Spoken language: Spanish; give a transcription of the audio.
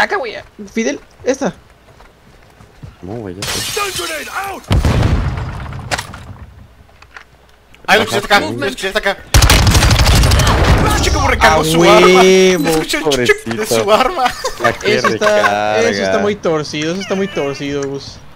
acá, güey. Fidel, esta. No, güey, ya Ay, lo escuché acá, lo escuché acá. No escuché como recargó su huevo. arma. No escuché el chup de su arma. Eso está muy torcido, Gus.